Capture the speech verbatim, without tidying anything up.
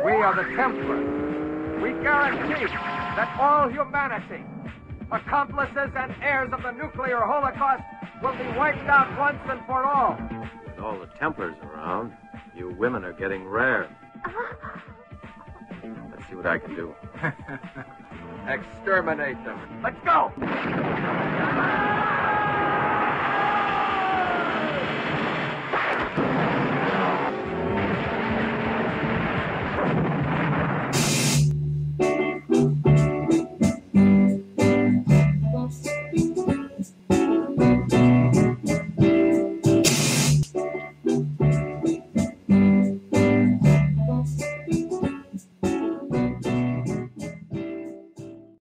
We are the Templars. We guarantee that all humanity, accomplices and heirs of the nuclear holocaust, will be wiped out once and for all. With all the Templars around, you women are getting rare. Let's see what I can do. Exterminate them. Let's go!